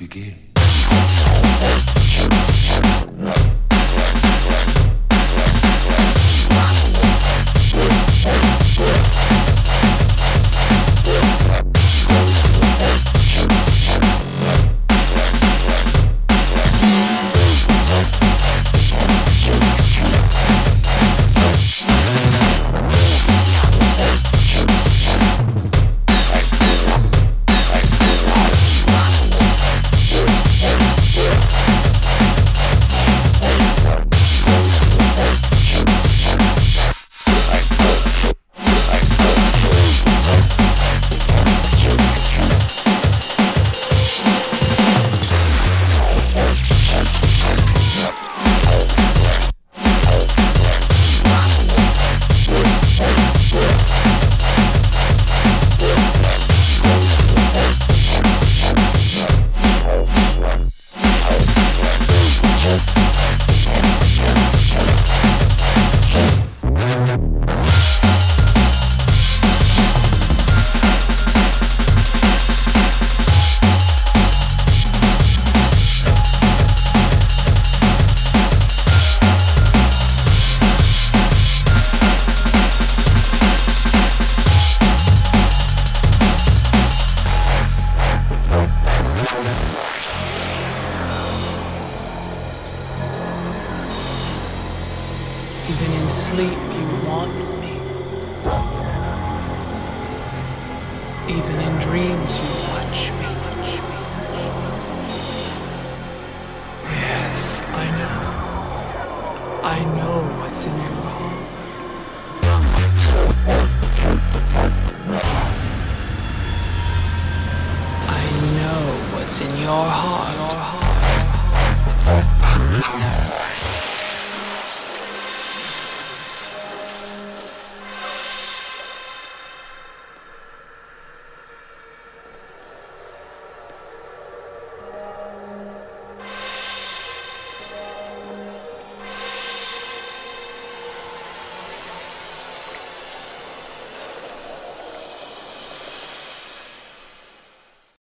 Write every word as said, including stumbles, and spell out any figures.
begin. Even in sleep you want me. Even in dreams you watch me. Yes, I know. I know what's in your heart. I know what's in your heart. Your heart.